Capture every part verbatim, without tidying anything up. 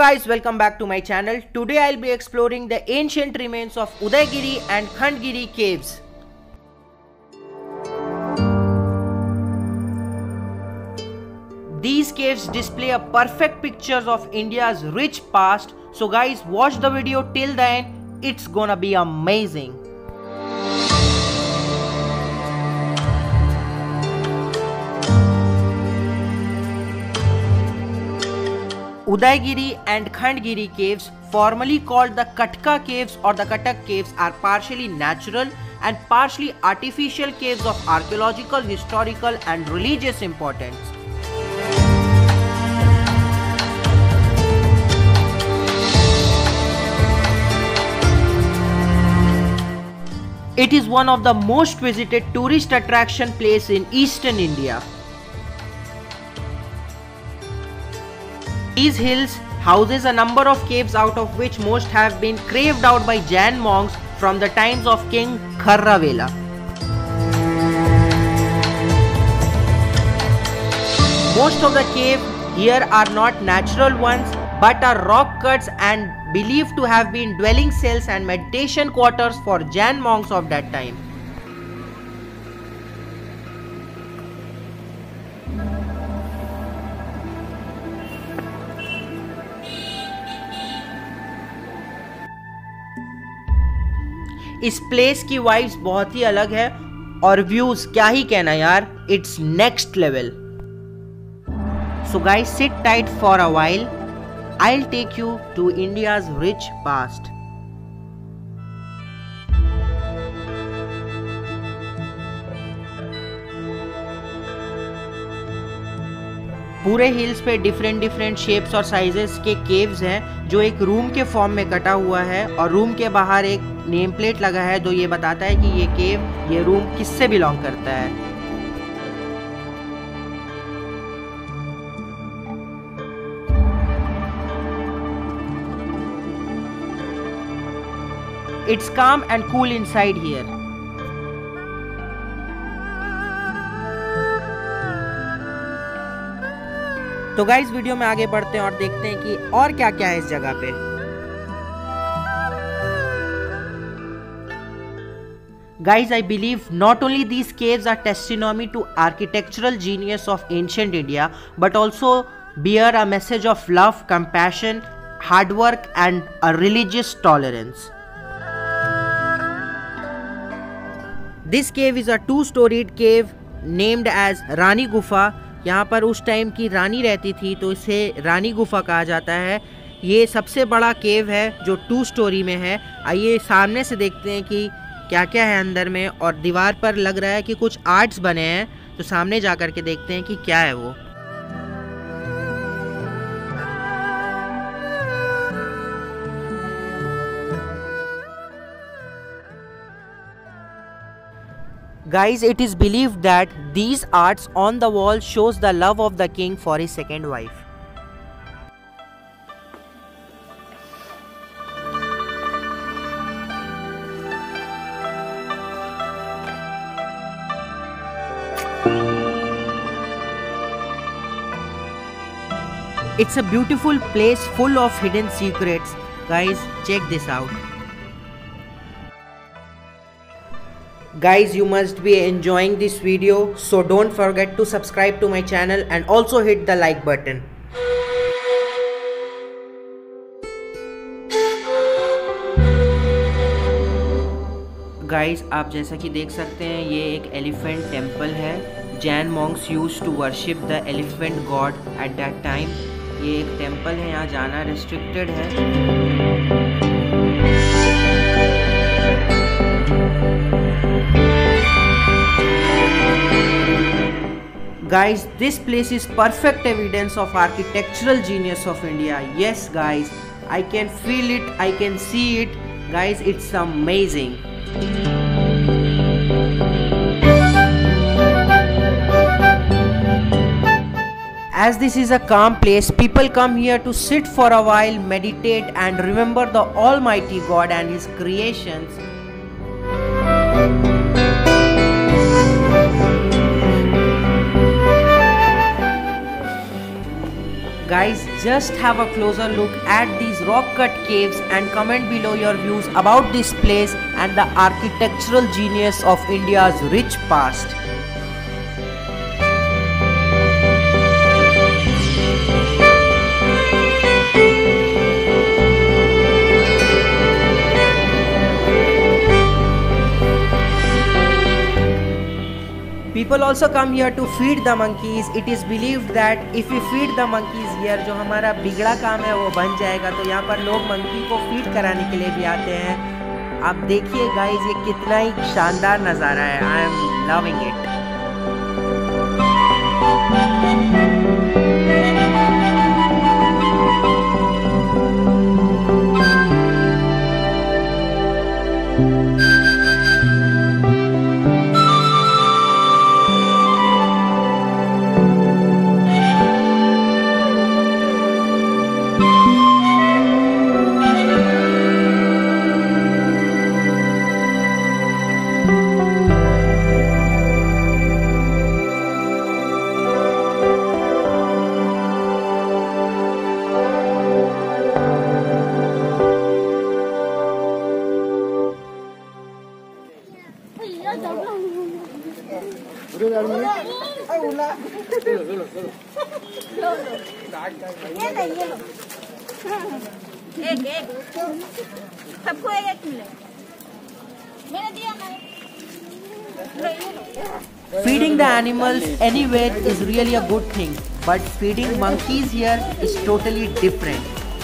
guys, welcome back to my channel. Today I'll be exploring the ancient remains of Udaygiri and Khandgiri caves. These caves display a perfect picture of India's rich past. So guys, watch the video till the end. It's gonna be amazing. Udaygiri and Khandgiri caves, formerly called the Katka caves or the Katak caves, are partially natural and partially artificial caves of archaeological, historical and religious importance. It is one of the most visited tourist attraction place in eastern India. These hills houses a number of caves, out of which most have been carved out by Jain monks from the times of King Kharavela. Most of the caves here are not natural ones but are rock cuts and believed to have been dwelling cells and meditation quarters for Jain monks of that time. इस place की vibes बहुत ही अलग है और views क्या ही कहना यार, it's next level. So guys, sit tight for a while. I'll take you to India's rich past. पूरे हिल्स पे डिफरेंट डिफरेंट शेप्स और साइजेस के केव्स हैं जो एक रूम के फॉर्म में कटा हुआ है, और रूम के बाहर एक नेम प्लेट लगा है जो ये बताता है कि ये केव, ये रूम किससे बिलोंग करता है. It's calm and cool inside here. तो गाइस, वीडियो में आगे बढ़ते हैं और देखते हैं कि और क्या क्या है इस जगह पे. Guys, I believe not only these caves are testimony to architectural genius of ancient India, but also bear a message of love, compassion, hard work and a religious tolerance. This cave is a two-storied cave named as रानी गुफा. यहाँ पर उस time की रानी रहती थी तो इसे रानी गुफा कहा जाता है. ये सबसे बड़ा केव है जो टू स्टोरी में है. आइए सामने से देखते हैं कि क्या क्या है अंदर में, और दीवार पर लग रहा है कि कुछ आर्ट्स बने हैं, तो सामने जा कर के देखते हैं कि क्या है वो. Guys, it is believed that these arts on the wall shows the love of the king for his second wife. It's a beautiful place full of hidden secrets. Guys, check this out. Guys, you must be enjoying this video, so don't forget to subscribe to my channel and also hit the like button. Guys, आप जैसा कि देख सकते हैं ये एक elephant temple है. Jain monks used to worship the elephant god at that time. ये एक टेम्पल है, यहाँ जाना restricted है. Guys, this place is perfect evidence of architectural genius of India. Yes guys, I can feel it, I can see it. Guys, it's amazing. As this is a calm place, people come here to sit for a while, meditate and remember the Almighty God and His creations. Guys, Just have a closer look at these rock-cut caves and comment below your views about this place and the architectural genius of India's rich past. People also come here to feed the monkeys. It is believed that if we feed the monkeys here, जो हमारा बिगड़ा काम है वो बन जाएगा। तो यहाँ पर लोग मंकी को फीड कराने के लिए भी आते हैं। आप देखिए गाइस, ये कितना ही शानदार नज़ारा है। I am loving it. एक एक सबको एक एक मिले, मैंने दिया ना। Feeding the animals anywhere is really a good thing, but feeding monkeys here is totally different.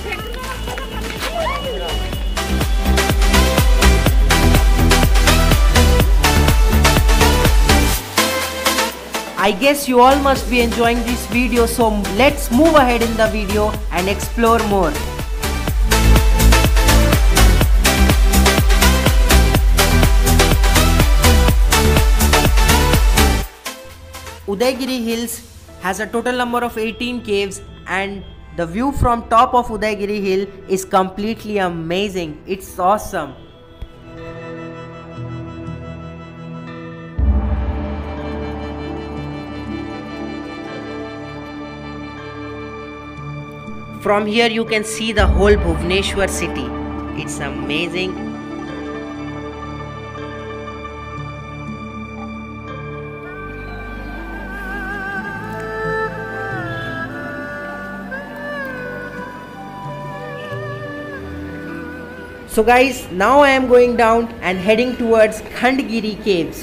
I guess you all must be enjoying this video, so let's move ahead in the video and explore more. Udaygiri Hills has a total number of eighteen caves, and the view from top of Udaygiri Hill is completely amazing. It's awesome. From here you can see the whole Bhubaneswar city. It's amazing. So guys, now I am going down and heading towards Khandgiri caves.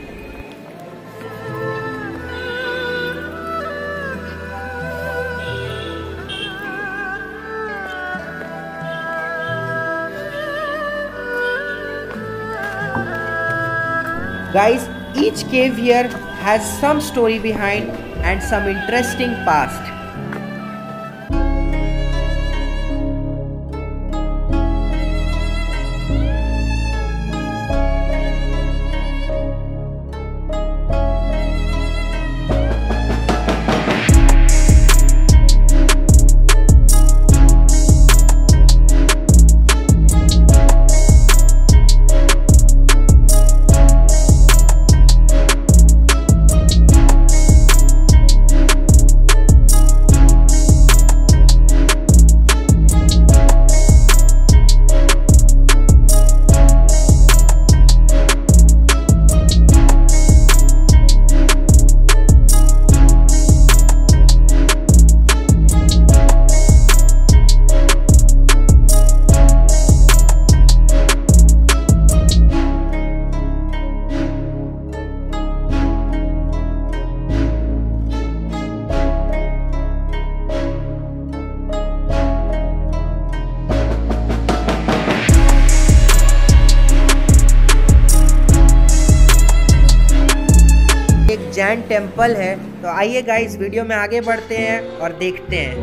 Guys, each cave here has some story behind and some interesting past. Jain temple है। तो आइए guys, video में आगे बढ़ते हैं और देखते हैं।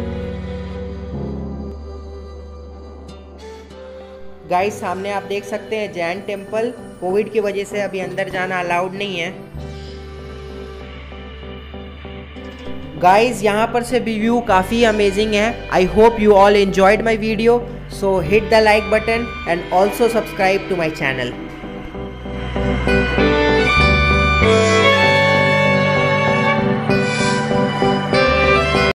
गाइस, सामने आप देख सकते हैं जैन टेम्पल। कोविड की वजह से अभी अंदर जाना अलाउड नहीं है। गाइस, यहाँ पर से भी व्यू काफ़ी अमेजिंग है। I hope you all enjoyed my video, so hit the like button and also subscribe to my channel.